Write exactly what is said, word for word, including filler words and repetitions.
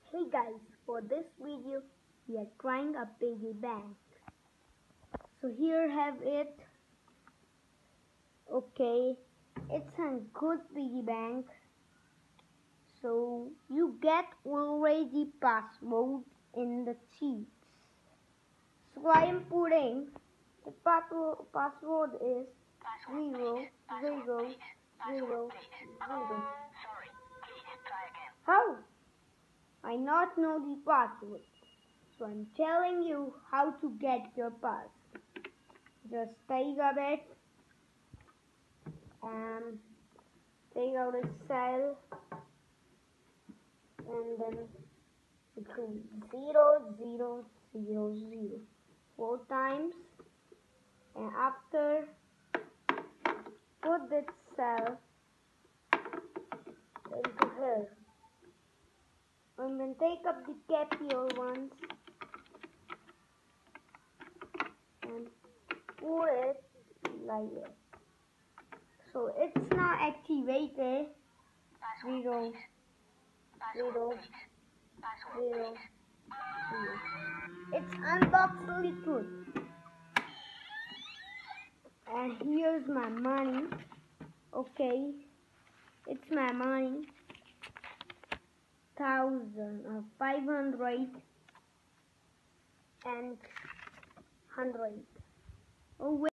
Hey guys, for this video we are trying a piggy bank. So here have it. Okay, it's a good piggy bank. So you get already password in the sheets. So I am putting the password is zero zero zero zero. How? I not know the password. So I'm telling you how to get your pass. Just take a bit and take out a cell and then include zero zero zero zero four times, and after put that cell into here and then take up the capital ones and pour it like this. So it's now activated. Zero, zero, zero, zero. It's unboxed truth. And here's my money. Okay, it's my money. Thousand or five hundred and hundred. Oh wait.